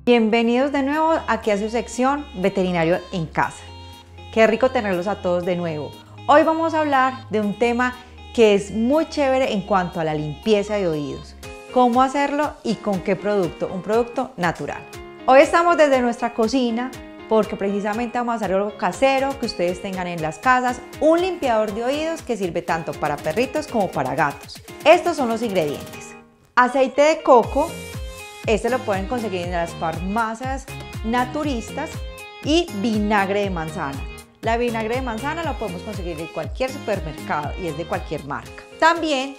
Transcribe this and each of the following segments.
Bienvenidos de nuevo aquí a su sección Veterinario en Casa. Qué rico tenerlos a todos de nuevo. Hoy vamos a hablar de un tema que es muy chévere en cuanto a la limpieza de oídos. Cómo hacerlo y con qué producto, un producto natural. Hoy estamos desde nuestra cocina porque precisamente vamos a hacer algo casero que ustedes tengan en las casas, un limpiador de oídos que sirve tanto para perritos como para gatos. Estos son los ingredientes: aceite de coco, este lo pueden conseguir en las farmacias naturistas, y vinagre de manzana. La vinagre de manzana lo podemos conseguir en cualquier supermercado y es de cualquier marca. También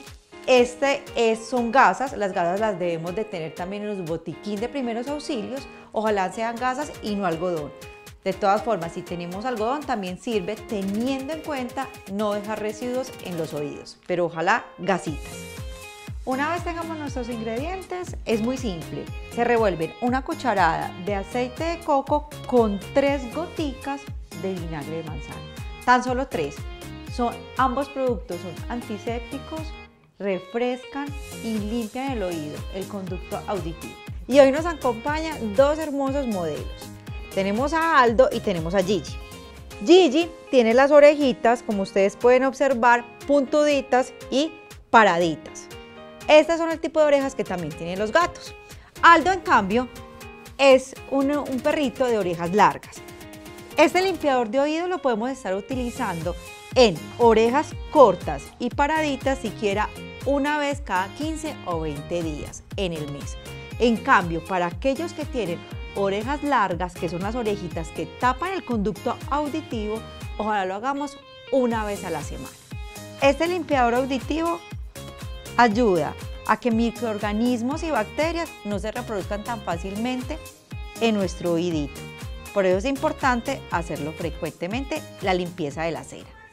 son gasas. Las gasas las debemos de tener también en los botiquín de primeros auxilios. Ojalá sean gasas y no algodón. De todas formas, si tenemos algodón también sirve, teniendo en cuenta no dejar residuos en los oídos, pero ojalá gasitas. Una vez tengamos nuestros ingredientes, es muy simple. Se revuelven una cucharada de aceite de coco con 3 goticas de vinagre de manzana. Tan solo 3. Ambos productos son antisépticos, refrescan y limpian el oído, el conducto auditivo. Y hoy nos acompañan dos hermosos modelos. Tenemos a Aldo y tenemos a Gigi. Gigi tiene las orejitas, como ustedes pueden observar, puntuditas y paraditas. Estas son el tipo de orejas que también tienen los gatos. Aldo, en cambio, es un perrito de orejas largas. Este limpiador de oído lo podemos estar utilizando en orejas cortas y paraditas siquiera una vez cada 15 o 20 días en el mes. En cambio, para aquellos que tienen orejas largas, que son las orejitas que tapan el conducto auditivo, ojalá lo hagamos una vez a la semana. Este limpiador auditivo ayuda a que microorganismos y bacterias no se reproduzcan tan fácilmente en nuestro oídito. Por eso es importante hacerlo frecuentemente, la limpieza de la cera.